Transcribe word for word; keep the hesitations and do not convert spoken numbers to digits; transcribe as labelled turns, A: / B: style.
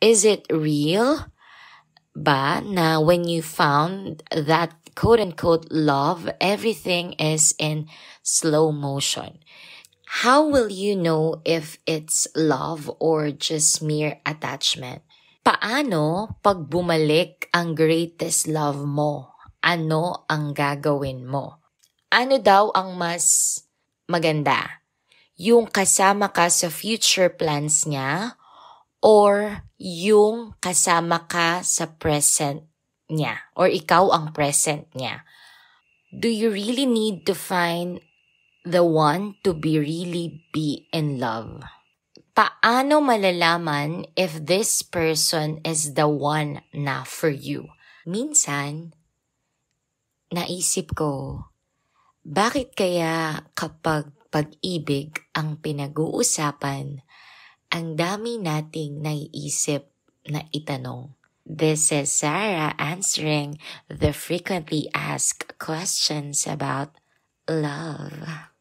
A: Is it real ba na when you found that quote-unquote love, everything is in slow motion? How will you know if it's love or just mere attachment? Paano pag bumalik ang greatest love mo? Ano ang gagawin mo? Ano daw ang mas maganda? Yung kasama ka sa future plans niya or yung kasama ka sa present niya or ikaw ang present niya? Do you really need to find the one to be really be in love? Paano malalaman if this person is the one na for you? Minsan, naisip ko, bakit kaya kapag pag-ibig ang pinag-uusapan, ang dami nating naiisip na itanong? This is Sarah answering the frequently asked questions about love.